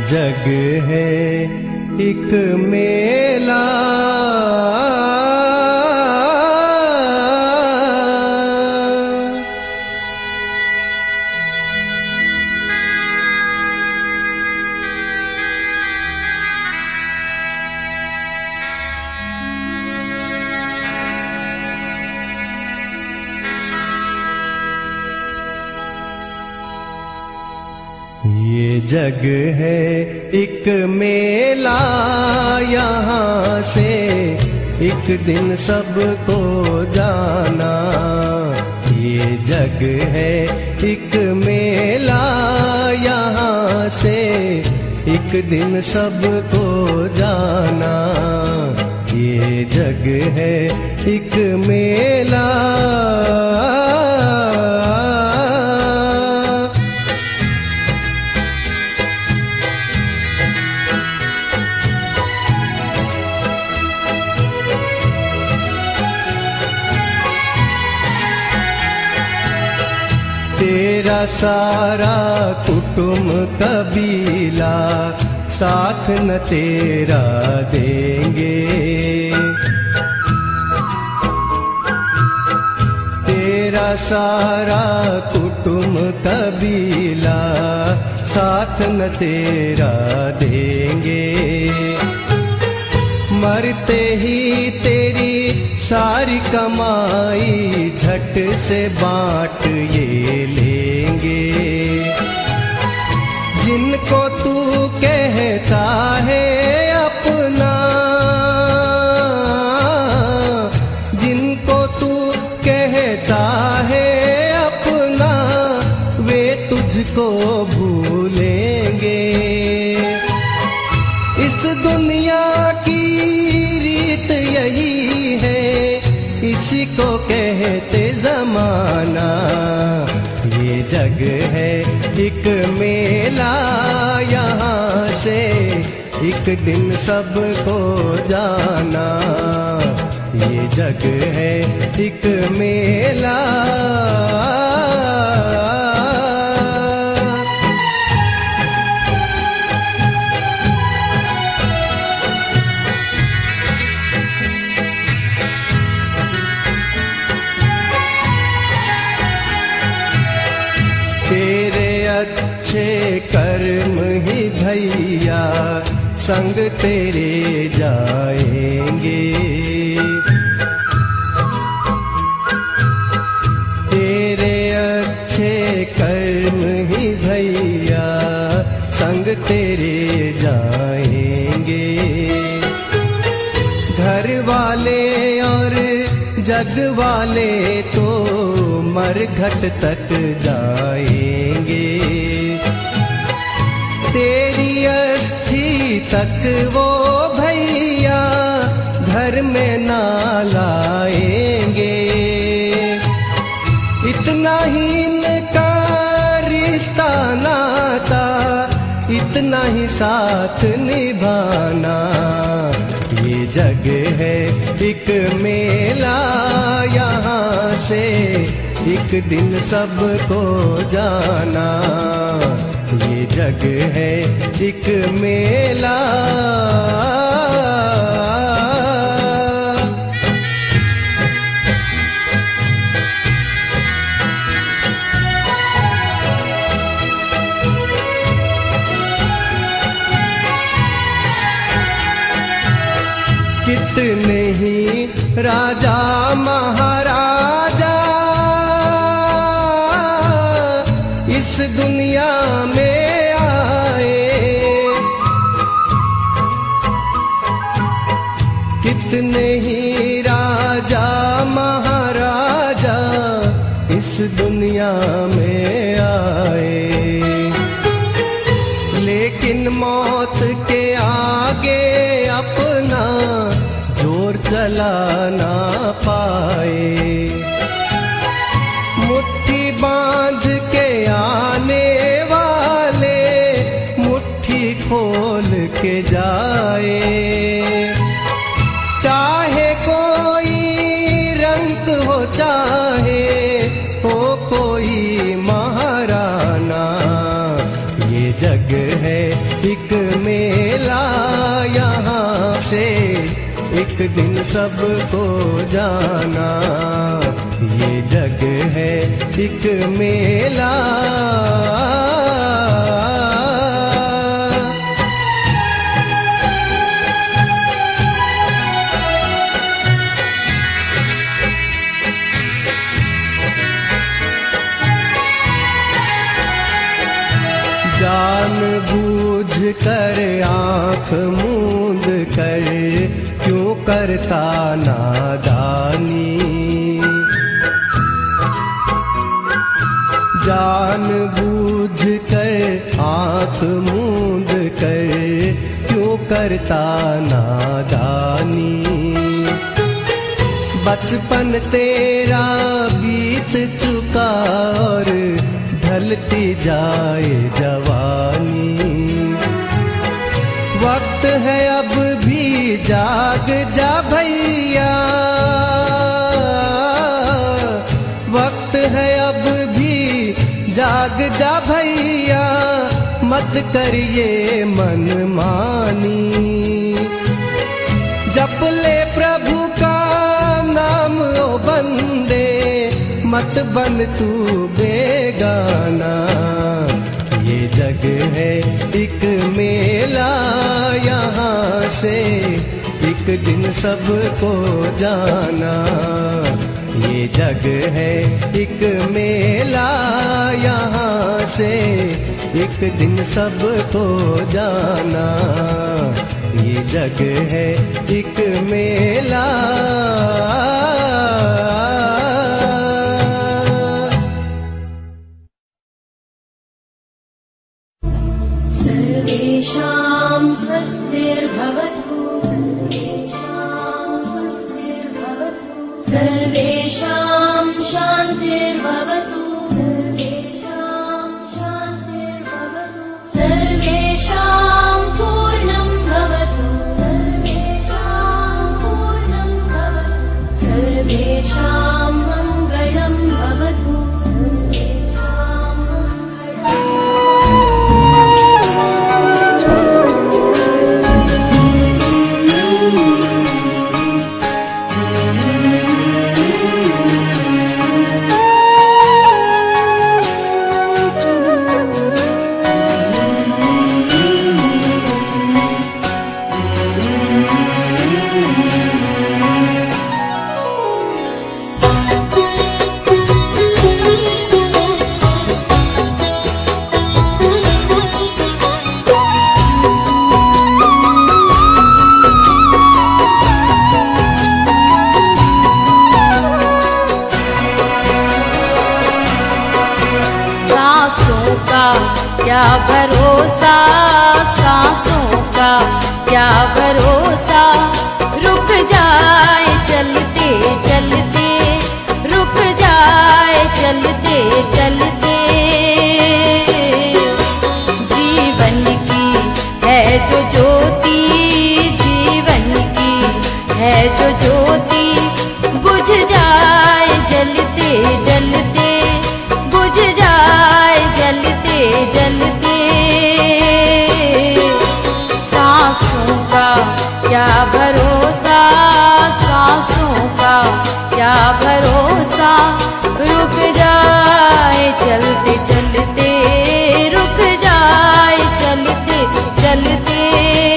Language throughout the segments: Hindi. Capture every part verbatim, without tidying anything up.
जग है एक मेला, ये जग है एक मेला, यहाँ से एक दिन सबको जाना। ये जग है एक मेला, यहाँ से एक दिन सबको जाना। ये जग है एक मेला, तेरा सारा कुटुंब कबीला साथ न तेरा देंगे। तेरा सारा कुटुंब कबीला साथ न तेरा देंगे। मरते ही तेरी सारी कमाई झट से बांट ये लेंगे। जिनको तू कहता है अपना, जिनको तू कहता है अपना, वे तुझको भूलेंगे। इस दुनिया की रीत यही है, इसी को कहते जमाना। ये जग है एक मेला, यहाँ से एक दिन सबको जाना। ये जग है एक मेला, तेरे अच्छे कर्म ही भैया संग तेरे जाएंगे। तेरे अच्छे कर्म ही भैया संग तेरे जाएंगे। घर वाले और जग वाले तो मरघट तक जाएंगे। तेरी अस्थि तक वो भैया घर में ना लाएंगे। इतना ही इनका रिश्ता नाता, इतना ही साथ निभाना। ये जग है एक मेला, यहाँ से एक दिन सबको जाना। ये जग है एक मेला, कितने ही राजा महाराजा इस दुनिया में आए। कितने ही राजा महाराजा इस दुनिया में आए। लेकिन मौत के आगे अपना जोर चला ना पाए। मुट्ठी बांध के आने वाले मुट्ठी खोल के जाए। चाहे कोई रंग हो, चाहे हो कोई महाराना, ये जग है एक मेला, यहाँ से एक दिन सबको जाना। ये जग है एक मेला। जान बूझ कर आँख मूंद कर क्यों करता नादानी। जान बूझ कर आँख मूंद कर क्यों करता नादानी। बचपन तेरा बीत चुका और ढलती जाए जवानी। वक्त है अब भी जाग जा भैया, वक्त है अब भी जाग जा भैया, मत करिए मनमानी। जप ले प्रभु का नाम ओ बंदे, मत बन तू बेगाना। ये जग है एक मेला, यहाँ से एक दिन सबको जाना। ये जग है एक मेला, यहाँ से एक दिन सबको जाना। ये जग है एक मेला। सर्वेषां स्वस्तिर्भवतु, सर्वेषां स्वस्तिर्भवतु, सर्वेषां शान्तिर्भवतु, सर्वेषां शान्तिर्भवतु, सर्वेषां पूर्णं भवतु, सर्वेषां पूर्णं भवतु, सर्वेषां मङ्गलं भवतु, सर्वेषां मङ्गलम्। क्या भरोसा, सांसों का क्या भरोसा, रुक जाए चलते चलते, रुक जाए चलते चलते। जीवन की है जो ज्योति, जीवन की है जो ज्योति, बुझ जाए जलते जलते, बुझ जाए जलते जलते। सांसों का क्या भरोसा, सांसों का क्या भरोसा, रुक जाए चलते चलते, रुक जाए चलते चलते।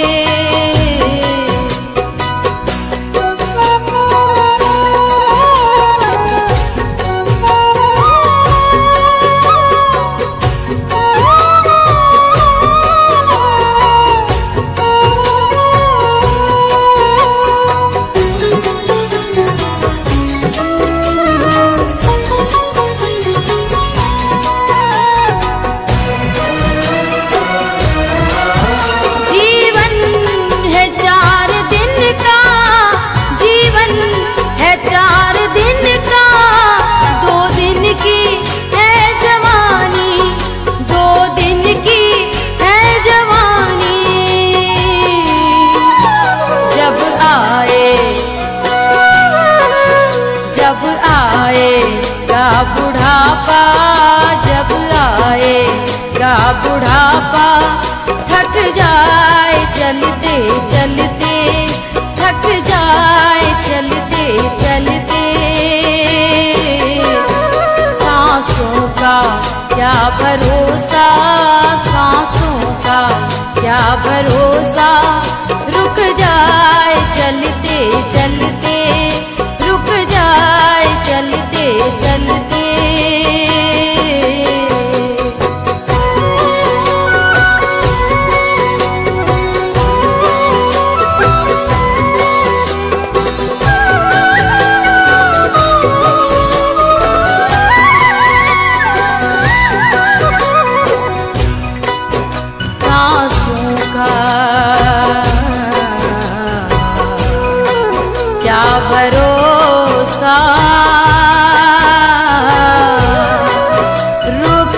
थक जाए चलते चलते, थक जाए चलते चलते। सांसों का क्या भरोसा, सांसों का क्या भरोसा, रुक जाए चलते चलते, रुक जाए चलते चलते। भरोसा रुक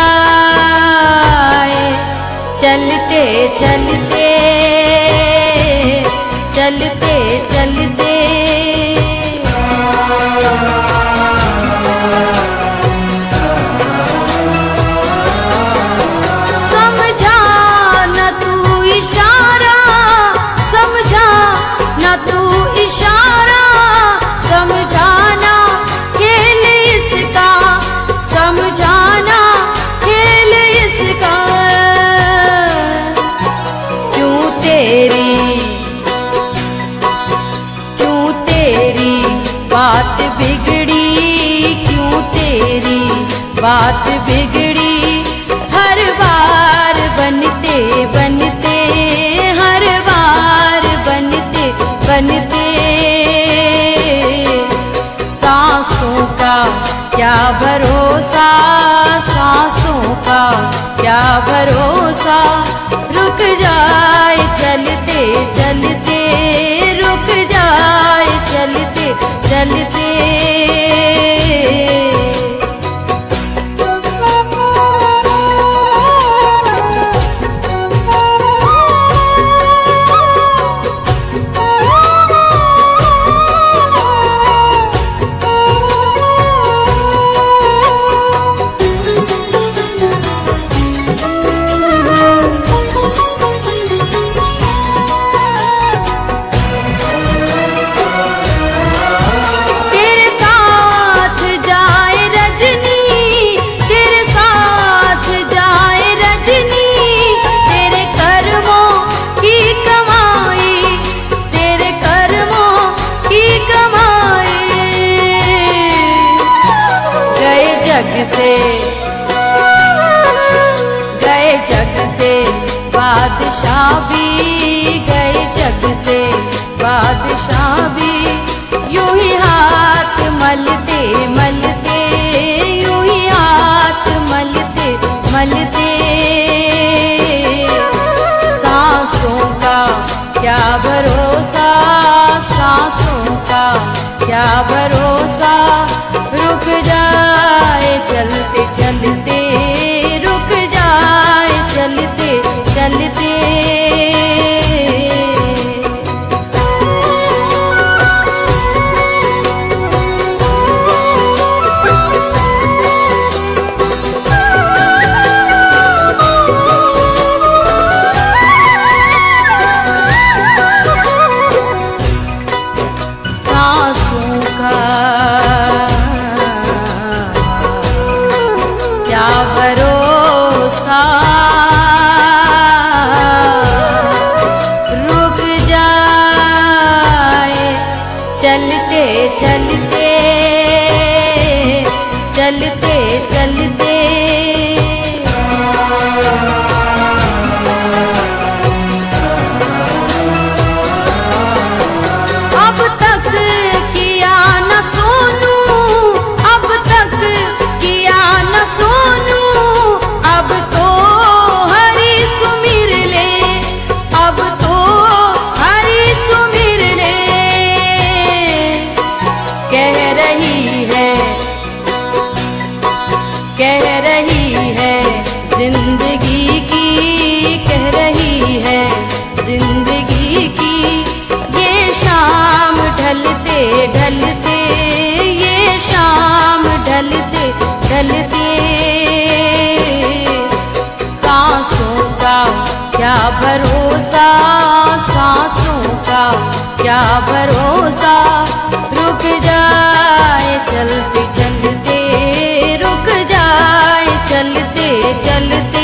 जाए चलते चलते, चलते चलते। समझा न तू इशारा, समझा न तू इशारा, समझाना खेल इसका, समझाना खेल इसका। क्यों तेरी, क्यों तेरी बात बिगड़ी, क्यों तेरी बात बिगड़ी। हर बार बनते बनते, हर बार बनते बनते। सांसों का क्या भरोसा, सांसों का क्या भरोसा, रुक जाए चलते चलते, रुक जाए चलते चलते। जग से गए, जग से बादशाह भी गए, जग से बादशाह भी। यूं ही हाथ मलते मलते, यूं ही हाथ मलते मलते। सांसों का क्या भरोसा, सांसों का क्या भरोसा, रुक जाए चलते चलते, रुक जाए चलते चलते। सांसों का क्या भरोसा, का क्या भरोसा, रुक जाए चलते चलते, रुक जाए चलते चलते।